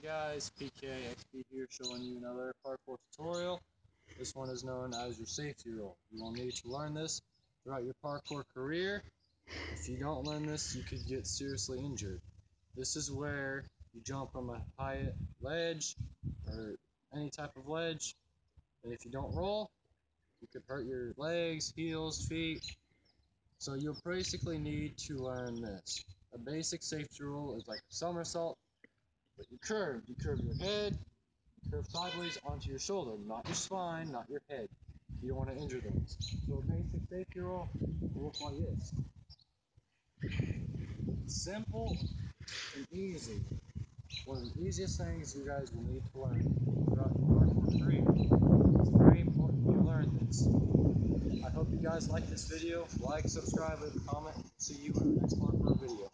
guys, PKXP here showing you another parkour tutorial. This one is known as your safety roll. You will need to learn this throughout your parkour career. If you don't learn this, you could get seriously injured. This is where you jump from a high ledge or any type of ledge, and if you don't roll, you could hurt your legs, heels, feet. So you'll basically need to learn this. A basic safety roll is like a somersault, but you curve your head, curve sideways onto your shoulder, not your spine, not your head. You don't want to injure those. So a basic safety roll will look like this. Simple and easy. One of the easiest things you guys will need to learn throughout your parkour career. It's very important you learn this. I hope you guys like this video. Like, subscribe, leave a comment. See you in the next parkour video.